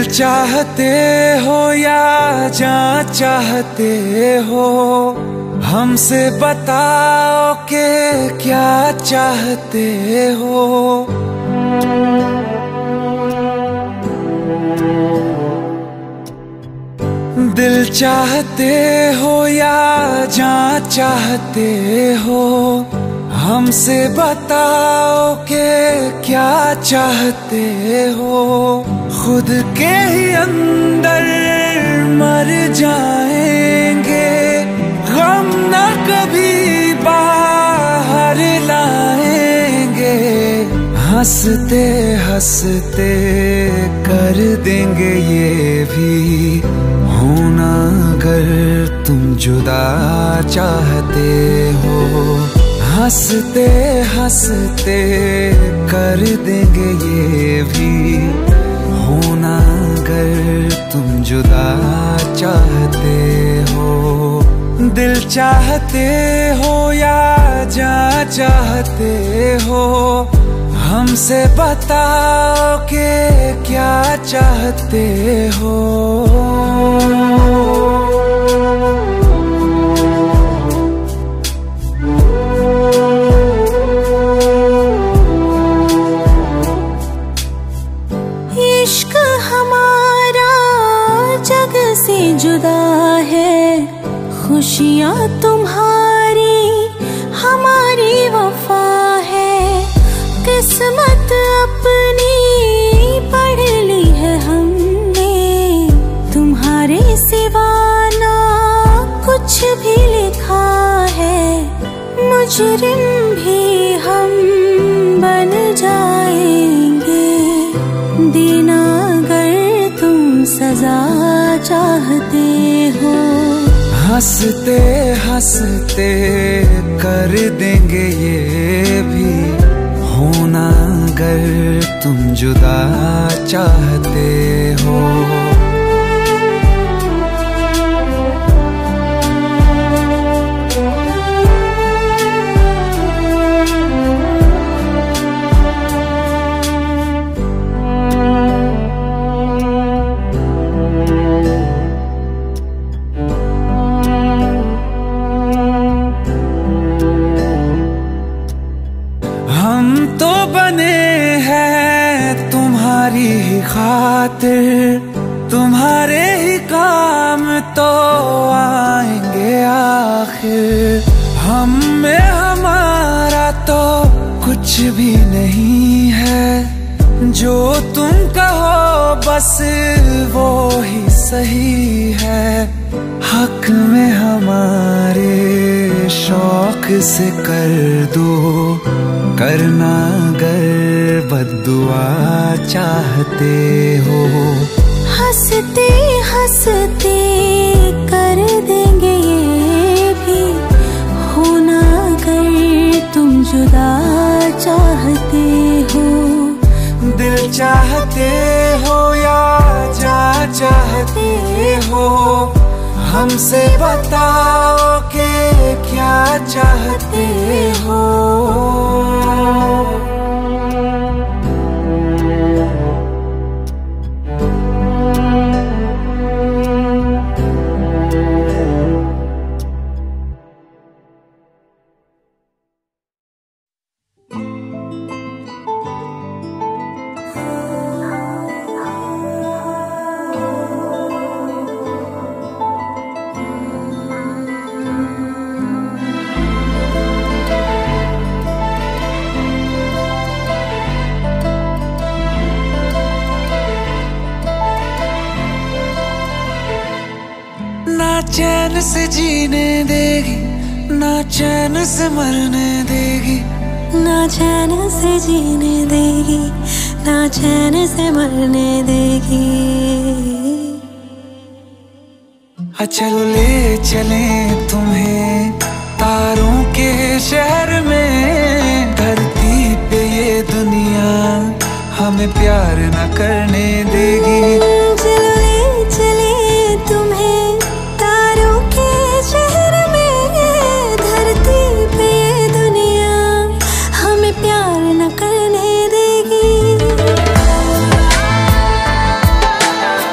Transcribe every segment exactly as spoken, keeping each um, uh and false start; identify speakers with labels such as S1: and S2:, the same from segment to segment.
S1: चाहते हो या जान चाहते हो, हमसे बताओ कि क्या चाहते हो। दिल चाहते हो या जान चाहते हो, हमसे बताओ कि क्या चाहते हो। खुद के ही अंदर मर जाएंगे, गम न कभी बाहर लाएंगे। हंसते हंसते कर देंगे ये भी, होना अगर तुम जुदा चाहते हो। हंसते हंसते कर देंगे ये भी, होना अगर तुम जुदा चाहते हो। दिल चाहते हो या जान चाहते हो, हमसे बताओ कि क्या चाहते हो।
S2: इश्क हमारा जग से जुदा है, खुशियाँ तुम्हारी हमारी वफा है। किस्मत अपनी पढ़ ली है हमने, तुम्हारे सिवा ना कुछ भी लिखा है। मुजरिम भी हम बन जाएंगे, देना अगर तुम सजा चाहते हो।
S1: हंसते हंसते कर देंगे ये भी, होना अगर तुम जुदा चाहते हो। हम तो बने हैं तुम्हारी ही खातिर, तुम्हारे ही काम तो आएंगे आखिर। हम में हमारा तो कुछ भी नहीं है, जो तुम कहो बस वो ही सही है। हक में हमारे शौक से कर दो, करना अगर बद्दुआ चाहते हो।
S2: हंसते हंसते कर देंगे ये भी, होना अगर तुम जुदा चाहते हो।
S1: दिल चाहते हो या जान चाहते हो, हमसे बताओ कि क्या चाहते हो। ना चैन से जीने देगी, ना चैन से मरने देगी।
S2: ना चैन से जीने देगी, ना चैन से मरने देगी।
S1: चलो ले चले तुम्हें तारों के शहर में, धरती पे ये दुनिया हमें प्यार न करने देगी।
S2: चलो ले चले तुम्हें तारों के शहर में, धरती पे ये दुनिया हमें प्यार न करने देगी।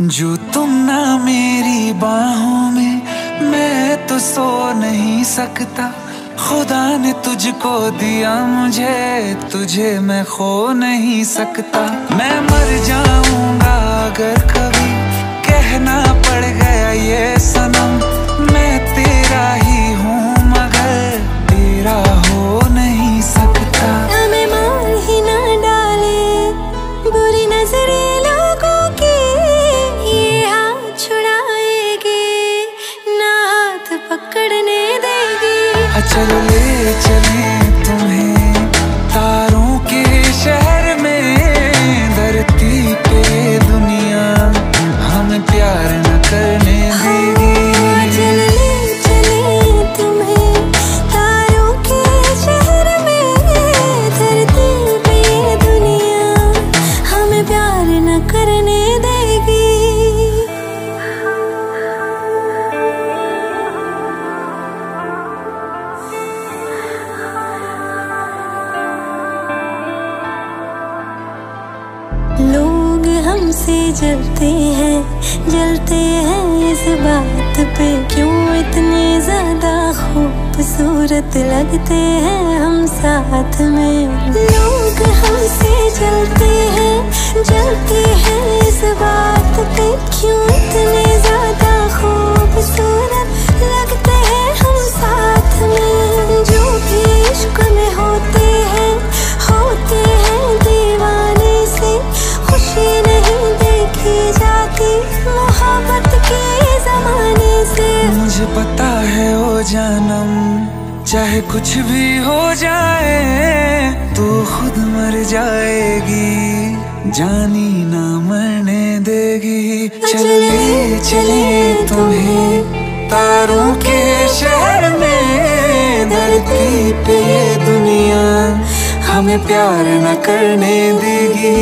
S1: जो तुम ना मेरी बाहों में, मैं तो सो नहीं सकता। खुदा ने तुझको दिया मुझे, तुझे मैं खो नहीं सकता। मैं मर जाऊंगा अगर कभी कहना पड़ गया ये सनम, मैं तेरा ही हूँ मगर तेरा हो नहीं सकता।
S2: हमें मार ही ना डाले बुरी नजरे लोगों की, ये हाथ छुड़ाएगी ना हाथ पकड़ने देगी।
S1: चलो ले चले तुम्हें तारों के शहर में, धरती पे दुनिया हमें प्यार न करने देगी।
S2: चलो ले चले तुम्हें तारों के शहर में, धरती पे दुनिया हमें प्यार न करने देगी। लोग हमसे जलते हैं, जलते हैं इस बात पे, क्यों इतने ज्यादा खूबसूरत लगते हैं हम साथ में। लोग हमसे जलते हैं, जलते हैं इस बात पे, क्यों इतने ज्यादा खूबसूरत लगते हैं हम साथ में। जो भी इश्क में होते हैं, होते हैं दीवाने से, खुशी नहीं देखी जाती मोहब्बत के जमाने से।
S1: मुझे पता है ओ जानम, चाहे कुछ भी हो जाए तू खुद मर जाएगी, जानी ना मरने देगी। चले चले तुम्हें तारों के शहर में, धरती पे दुनिया हमें प्यार न करने देगी।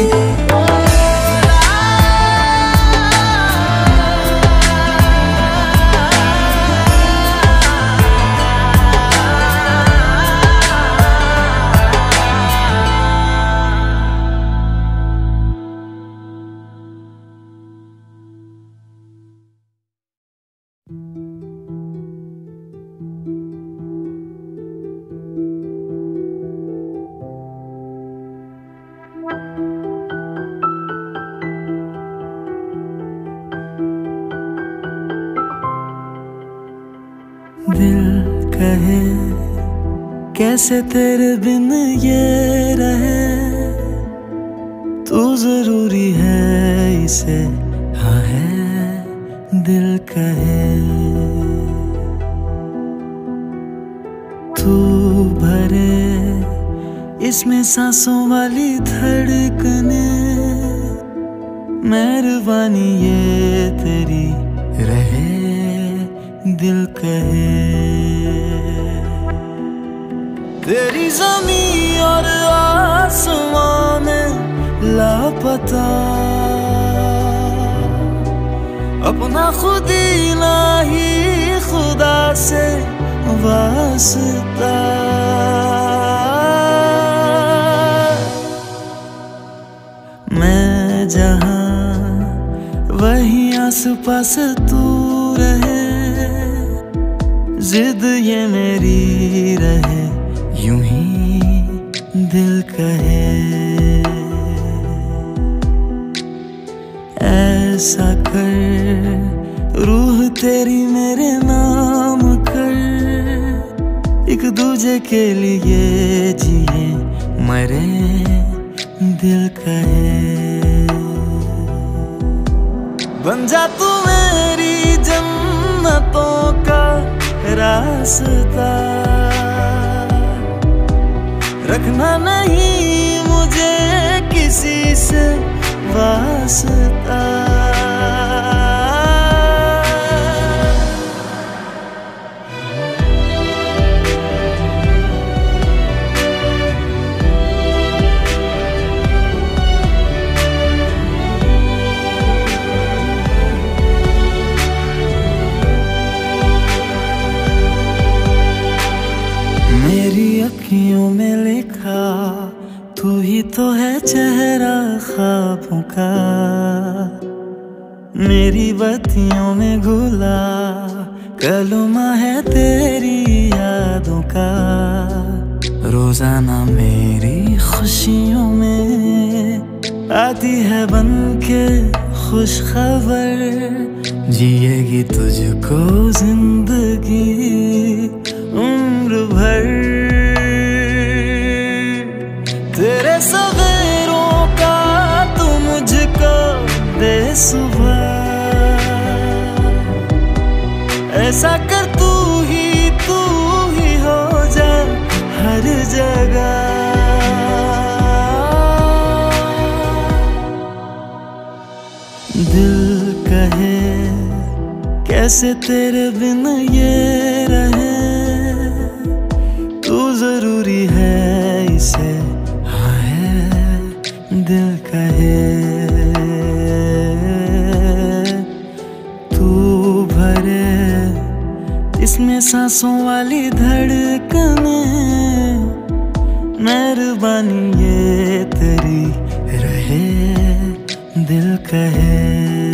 S3: दिल कहे कैसे तेरे बिन ये रहे, तू जरूरी है इसे, हाँ है दिल कहे। तू भरे इसमें सांसों वाली धड़कने, मेहरबानी ये तेरी रहे दिल कहे। तेरी ज़मीं और आसमां में लापता, अपना खुद ही ना ही खुदा से वास्ता। मैं जहाँ वहीं आस पास तू रहे, जिद ये मेरी रहे यूं ही दिल कहे। ऐसा कर रूह तेरी मेरे नाम कर, एक दूजे के लिए जिए मरे दिल कहे। बन जा तू मेरी जन्नतों का रास्ता, रखना नहीं मुझे किसी से वास्ता। मेरी अखियों में लिखा तू ही तो है चेहरा ख्वाबों का, मेरी बत्तियों में घुला कलमा है तेरी यादों का। रोजाना मेरी खुशियों में आती है बन के खुश खबर। जिएगी तुझको जिंदगी उम्र भर। तेरे सवेरों का तू मुझको दे सुबह। ऐसा कर तू ही तू ही हो जा हर जगह। दिल कहे कैसे तेरे बिन ये रहे। तू जरूरी है इसे हाँ है। दिल कहे तू भरे इसमें सांसों वाली धड़कने। मेहरबानी ये तेरी रहे। दिल कहे